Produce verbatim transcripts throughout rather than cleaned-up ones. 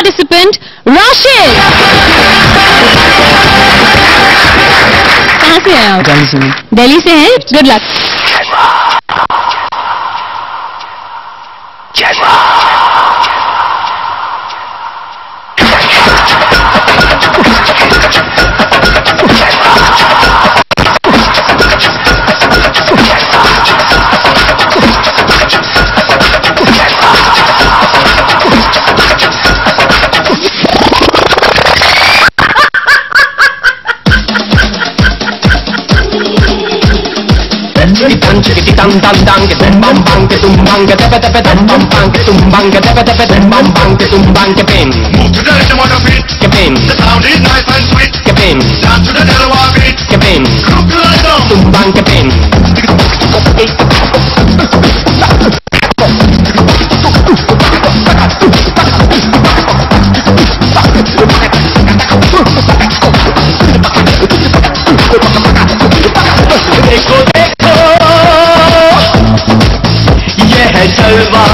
participant, Rashid. कहाँ से हैं आप? दिल्ली से। दिल्ली से हैं? Good luck. Dum dum dum get dum bum bum get dum bum get dum dum dum bum bum get dum bum get dum dum dum bum bum get dum bum get bim. Move to the rhythm of the beat. Get bim. The sound is nice and sweet. Get bim. Dance to the Delaware beat. Get bim. Group to the rhythm. Dum bum get bim. देखो देखो ये है जलवा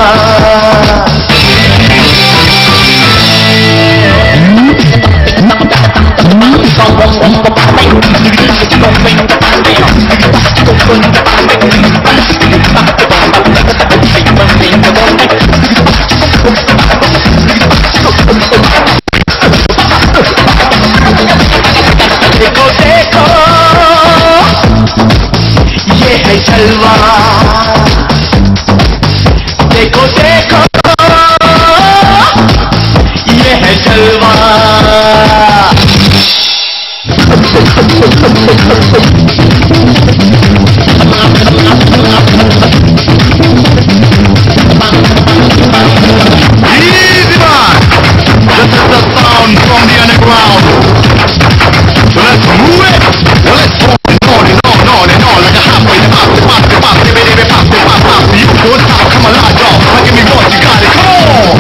देखो देखो ये है जलवा देखो देखो ये है जलवा Easy man. This is the sound from the underground. So let's move it. Well, let's go on and on and on and on like a highway. Pop, pop, pop, baby, baby, pop, pop, pop. You don't stop, come alive, dog. Now give me what you got it. Come on.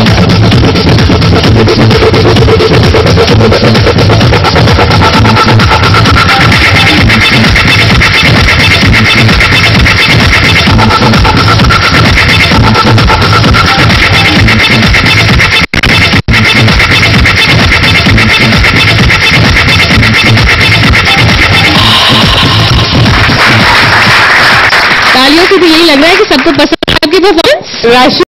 तालियों से तो यही लग रहा है कि सबको पसंद है आपकी परफॉर्मेंस। राशिद